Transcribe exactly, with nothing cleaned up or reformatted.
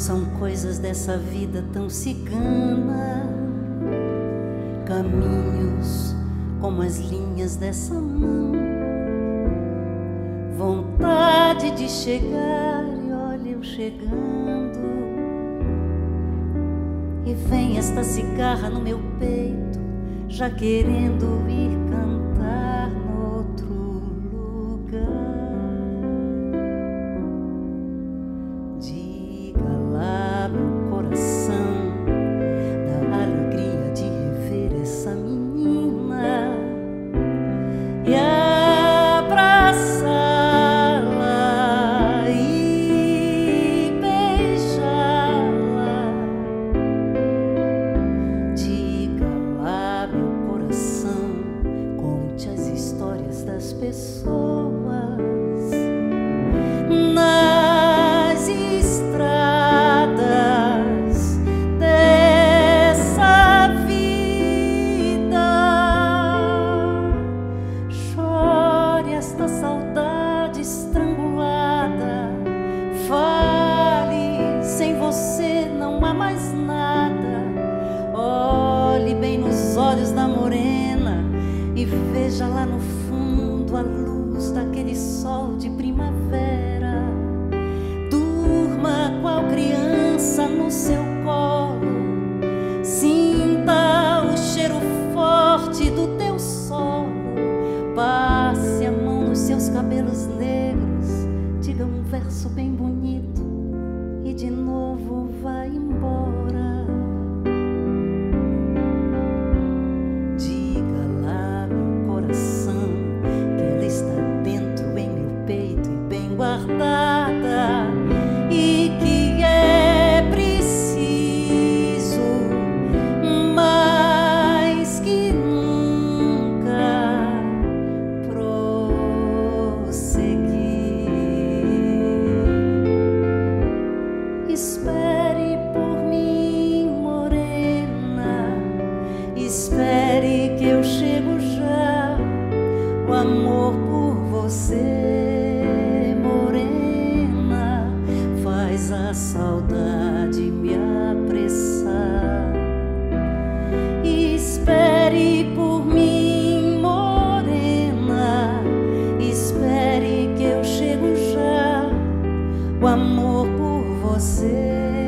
São coisas dessa vida tão cigana, caminhos como as linhas dessa mão, vontade de chegar e olha eu chegando, e vem esta cigarra no meu peito, já querendo ir cantar no outro lugar. Diga lá, meu coração, da alegria de rever essa menina e abraçá-la e beijá-la. Diga lá, meu coração, conte as histórias das pessoas nas estradas dessa vida. Chore esta saudade estrangulada, fale, sem você não há mais nada. Olhe bem nos olhos da morena e veja lá no fundo a luz daquele sol de primavera. Durma qual criança no seu colo, sinta o cheiro forte do teu solo, passe a mão nos seus cabelos negros, diga um verso bem bonito e de novo vai embora. Diga lá, meu coração, que ela está dentro em meu peito e bem guardada, e que é preciso mais que nunca prosseguir. Espere por mim, morena, espere que eu chego já. O amor por você, morena, faz a saudade me apressar. Espere por mim, morena, espere que eu chego já. O amor por você